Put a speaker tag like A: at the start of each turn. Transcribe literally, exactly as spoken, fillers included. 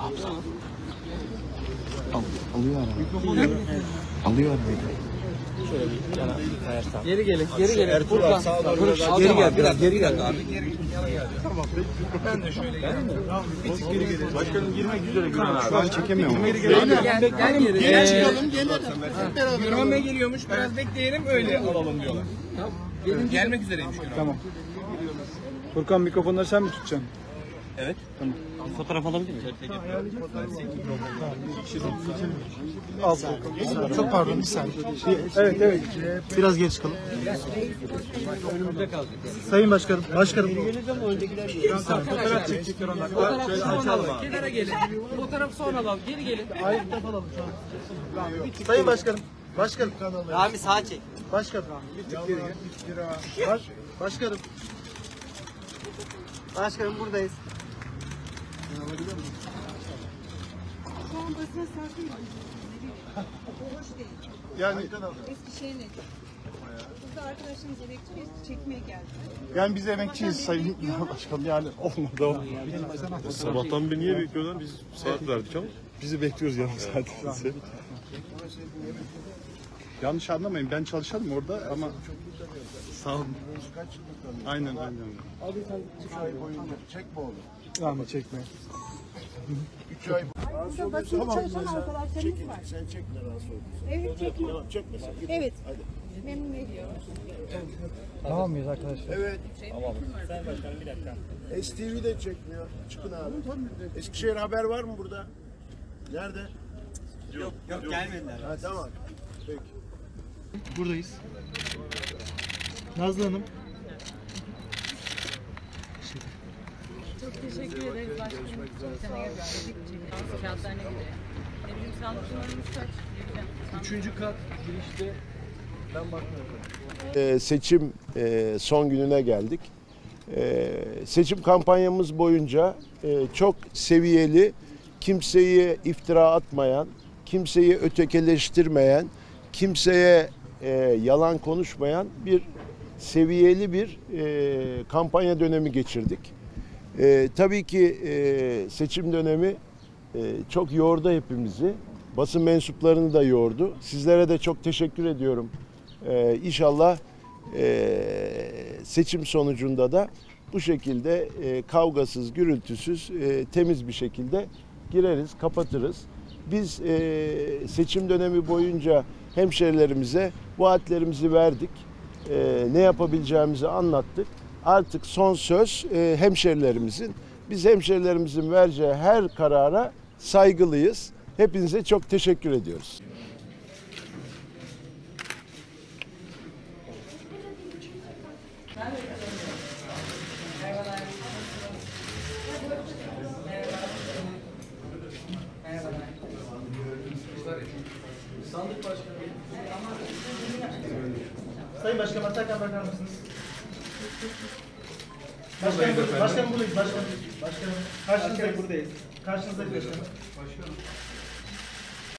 A: Al, alıyor arabayı. Alıyor arabayı.
B: Şöyle bir yana kayarsam.
C: Geri gelin, geri gelin.
B: Ertuğrul abi sağ olun.
C: Geri gel, biraz geri gel abi.
B: Ben de şöyle geleyim. Bir tık geri gelin. Başkanım girmek üzere Güran abi.
A: Şu an çekemiyorum.
B: Geri gel.
C: Gel, gel geri.
B: Gel çıkalım, gelelim. Güran Bey geliyormuş, biraz bekleyelim öyle alalım diyorlar. Gelmek üzereymiş Güran.
D: Tamam. Furkan mikrofonları sen mi tutacaksın?
B: Evet.
D: Tamam.
C: Fotoğraf alabilir miyim?
D: Al Furkan.
A: Çok pardon bir saniye.
D: Evet evet.
A: Biraz geri çıkalım.
C: Önümüzde kaldı.
A: Sayın Başkanım. Başkanım.
C: Fotoğraf çekecek onlar. Fotoğraf sonra alalım. Kenara gelin. Fotoğraf sonra alalım. Geri gelin.
A: Sayın Başkanım. Başkanım.
C: Rami sağa çek.
A: Başkanım. Bir tık geri gel. Baş, başkanım. Başkanım buradayız.
E: Şu an basına sakın.
A: Yani
E: Eskişehir'e. Burada arkadaşlarımız elektrik çekmeye geldi.
A: yani biz emekçiyiz Sayın Başkanım. Yani olmadı o.
F: Sabahtan beri niye bekliyorlar? Biz saat verdik ama.
A: Bizi bekliyoruz yarım saat. Yanlış anlamayın. Ben çalışalım orada ama sağ olun. Aynen aynen.
G: Abi sen üç ay boyunca çekme oğlum.
D: Rahmet çekme.
G: üç ay
E: Burada basın çalışan arkadaşlarımız var.
G: sen çekme rahatsız oldun.
E: Evet çekme.
G: Tamam çekme sen. Git.
E: Evet.
G: Hadi.
E: Memnun ediyor.
D: Tamam mıyız arkadaşlar?
G: Evet. S T V de çekmiyor. Çıkın abi. Eskişehir haber var mı burada? Nerede?
C: Yok, yok gelmediler.
G: Ha tamam. Peki.
A: Buradayız. Nazlı Hanım.
H: Çok teşekkür ederiz başkanım. Çok sene geldik. Kağıtlarına göre. Ne bileyim sağlık numaramız kaç?
D: Üçüncü kat girişte ben bakmıyorum.
G: Ee, seçim e, son gününe geldik. Ee, seçim kampanyamız boyunca e, çok seviyeli, kimseyi iftira atmayan, kimseyi ötekileştirmeyen, kimseye e, yalan konuşmayan bir seviyeli bir e, kampanya dönemi geçirdik. E, tabii ki e, seçim dönemi e, çok yordu hepimizi. Basın mensuplarını da yordu. Sizlere de çok teşekkür ediyorum. E, İnşallah e, seçim sonucunda da bu şekilde e, kavgasız, gürültüsüz, e, temiz bir şekilde gireriz, kapatırız. Biz e, seçim dönemi boyunca hemşerilerimize vaatlerimizi verdik. E, ne yapabileceğimizi anlattık. Artık son söz e, hemşerilerimizin. Biz hemşerilerimizin vereceği her karara saygılıyız. Hepinize çok teşekkür ediyoruz.
D: Sandık başkanı.
A: Sayın Başkanım Atakan bakar mısınız? Başkanım, başkanım buradayız. Başkanım. Başkanım. Karşınızdayız.
D: buradayız.
A: Karşınızdayız başkanım.
D: Başkanım.